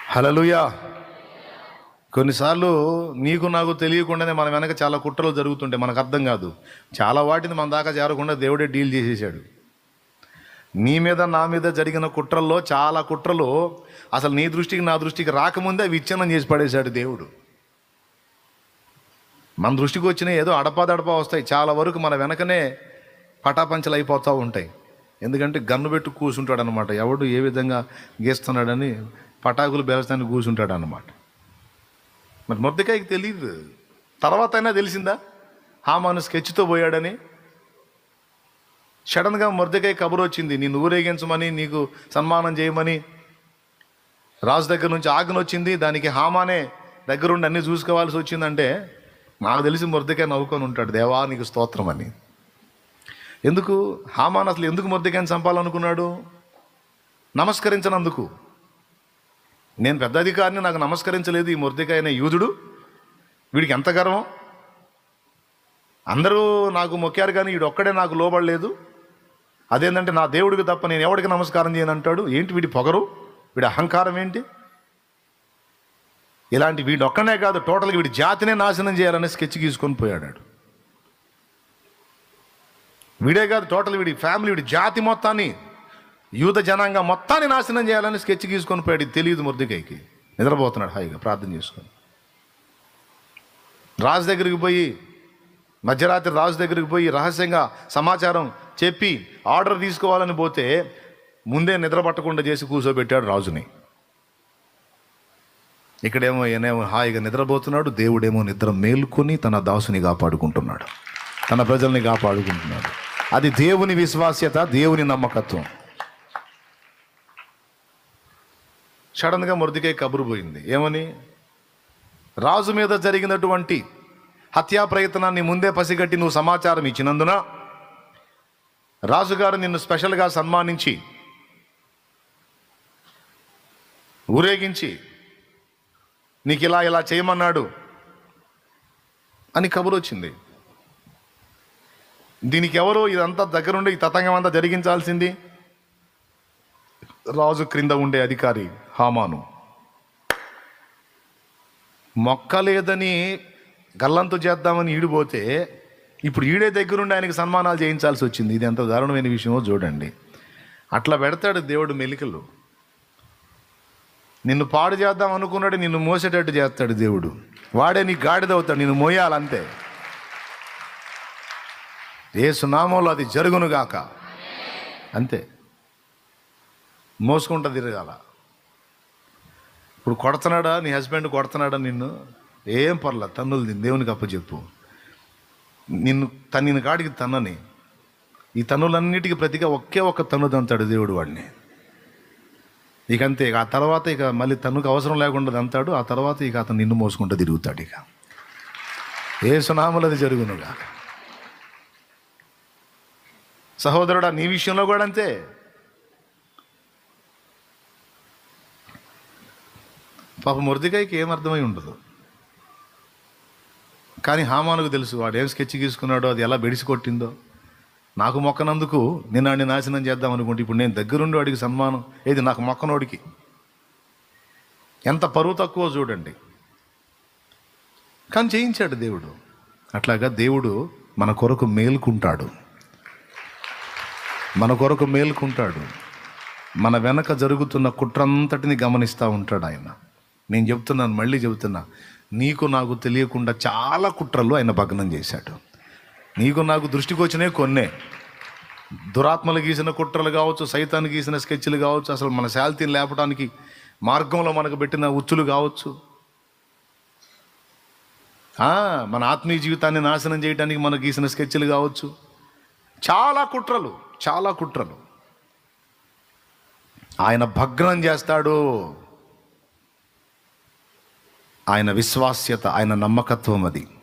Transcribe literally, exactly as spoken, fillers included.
హల్లెలూయా. కొన్నిసార్లు నీకు నాకు తెలియకుండానే మన వెనక చాలా కుట్రలు జరుగుతుంటాయి, మనకు అర్థం కాదు. చాలా వాటిని మన దాకా చేరకుండా దేవుడే డీల్ చేసేసాడు. నీ మీద నా మీద జరిగిన కుట్రల్లో చాలా కుట్రలు అసలు నీ దృష్టికి నా దృష్టికి రాకముందే విచ్ఛిన్నం చేసి పడేశాడు దేవుడు. మన దృష్టికి వచ్చిన ఏదో అడపాదడపా వస్తాయి, చాలా వరకు మన వెనకనే పటాపంచలు అయిపోతూ ఉంటాయి. ఎందుకంటే గన్ను పెట్టి కూర్చుంటాడు అనమాట, ఎవడు ఏ విధంగా గీస్తున్నాడని పటాకులు బేరస్తానికి కూర్చుంటాడు అన్నమాట. మరి మొర్దెకాయికి తెలియదు, తర్వాత అయినా తెలిసిందా హామాను స్కెచ్తో పోయాడని. సడన్గా మొర్దెకాయి కబురు వచ్చింది, నిన్ను ఊరేగించమని, నీకు సన్మానం చేయమని రాజు దగ్గర నుంచి ఆజ్ఞ వచ్చింది. దానికి హామానే దగ్గరుండి అన్నీ చూసుకోవాల్సి వచ్చిందంటే నాకు తెలిసి మొర్దెకాయి నవ్వుకొని ఉంటాడు, దేవా నీకు స్తోత్రం అని. ఎందుకు హామాన్ అసలు ఎందుకు మొర్దెకాయిని చంపాలనుకున్నాడు? నమస్కరించనందుకు. నేను పెద్ద అధికారిని, నాకు నమస్కరించలేదు ఈ మొర్దెకాయి అనే యూదుడు, వీడికి ఎంత గర్వం. అందరూ నాకు మొక్కారు కానీ వీడు ఒక్కడే నాకు లోబడలేదు. అదేంటంటే నా దేవుడికి తప్ప నేను ఎవడికి నమస్కారం చేయను అంటాడు. ఏంటి వీడి పొగరు, వీడి అహంకారం ఏంటి? ఇలాంటి వీడు ఒక్కనే కాదు, టోటల్గా వీడి జాతినే నాశనం చేయాలని స్కెచ్ గీసుకొని పోయాడు. వీడే కాదు, టోటల్ వీడి ఫ్యామిలీ, వీడి జాతి మొత్తాన్ని, యూద జనాంగం మొత్తాన్ని నాశనం చేయాలని స్కెచ్ గీసుకొని పోయాడు. ఇది తెలియదు మొర్దెకాయికి. నిద్రపోతున్నాడు హాయిగా ప్రార్థన చేసుకొని. రాజు దగ్గరికి పోయి, మధ్యరాత్రి రాజు దగ్గరికి పోయి రహస్యంగా సమాచారం చెప్పి ఆర్డర్ తీసుకోవాలని పోతే ముందే నిద్ర పట్టకుండా చేసి కూర్చోబెట్టాడు రాజుని. ఇక్కడేమో ఈయనేమో హాయిగా నిద్రపోతున్నాడు, దేవుడేమో నిద్ర మేల్కొని తన దాసుని కాపాడుకుంటున్నాడు, తన ప్రజల్ని కాపాడుకుంటున్నాడు. అది దేవుని విశ్వాస్యత, దేవుని నమ్మకత్వం. సడన్గా మొర్దెకాయి కబురు పోయింది, ఏమని? రాజు మీద జరిగినటువంటి హత్యా ప్రయత్నాన్ని ముందే పసిగట్టి నువ్వు సమాచారం ఇచ్చినందున రాజుగారు నిన్ను స్పెషల్గా సన్మానించి ఊరేగించి నీకు ఇలా ఇలా చేయమన్నాడు అని కబురు వచ్చింది. దీనికి ఎవరో ఇదంతా దగ్గరుండి ఈ తతంగం అంతా జరిగించాల్సింది రాజు క్రింద ఉండే అధికారి హామాను. మొక్కలేదని గల్లంతు చేద్దామని ఈడిపోతే ఇప్పుడు ఈడే దగ్గరుండి ఆయనకి సన్మానాలు చేయించాల్సి వచ్చింది. ఇది ఎంత దారుణమైన విషయమో చూడండి. అట్లా పెడతాడు దేవుడు మెలికలు. నిన్ను పాడు చేద్దాం అనుకున్నాడు, నిన్ను మోసేటట్టు చేస్తాడు దేవుడు. వాడే నీ గాడిదవుతాడు, నిన్ను మోయాలంతే. యేసు నామంలో అది జరుగునుగాక. అంతే, మోసుకుంటా తిరగాల. ఇప్పుడు కొడుతున్నాడా నీ హస్బెండ్, కొడుతున్నాడా నిన్ను, ఏం పర్లే, తన్నులు తిని దేవునికి అప్పచెప్పు. నిన్ను తన్నిన కాడికి తన్నని, ఈ తన్నులన్నిటికీ ప్రతిగా ఒకే ఒక్క తన్ను తంతాడు దేవుడు వాడిని. ఇక అంతే, ఇక ఆ తర్వాత ఇక మళ్ళీ తన్నుకు అవసరం లేకుండా తంతాడు. ఆ తర్వాత ఇక అతను నిన్ను మోసుకుంటూ తిరుగుతాడు. ఇక యేసు నామములో అది జరుగునుగా. సహోదరుడా, నీ విషయంలో కూడా అంతే. పాప మొర్దెకాయికి ఏం అర్థమై ఉండదు, కానీ హామానుకు తెలుసు వాడు ఏం స్కెచ్ గీసుకున్నాడో, అది ఎలా బెడిసి కొట్టిందో. నాకు మొక్కనందుకు నేను వాడిని నాశనం చేద్దాం అనుకుంటే ఇప్పుడు నేను దగ్గరుండి వాడికి సన్మానం ఏది, నాకు మొక్కనోడికి. ఎంత పరువు తక్కువ చూడండి. కానీ చేయించాడు దేవుడు. అట్లాగా దేవుడు మన కొరకు మేలుకుంటాడు, మన కొరకు మేలుకుంటాడు. మన వెనక జరుగుతున్న కుట్రంతటిని గమనిస్తూ ఉంటాడు ఆయన. నేను చెప్తున్నాను, మళ్ళీ చెబుతున్నా, నీకు నాకు తెలియకుండా చాలా కుట్రలు ఆయన భగ్నం చేశాడు. నీకు నాకు దృష్టికి వచ్చినాయి కొన్నే. దురాత్మలు గీసిన కుట్రలు కావచ్చు, సైతాన్ని గీసిన స్కెచ్లు కావచ్చు, అసలు మన శాల్తీని లేపడానికి మార్గంలో మనకు పెట్టిన ఉచ్చులు కావచ్చు, మన ఆత్మీయ జీవితాన్ని నాశనం చేయడానికి మనకు గీసిన స్కెచ్లు కావచ్చు. చాలా కుట్రలు, చాలా కుట్రలు ఆయన భగ్నం చేస్తాడు. ఆయన విశ్వాస్యత, ఆయన నమ్మకత్వం అది.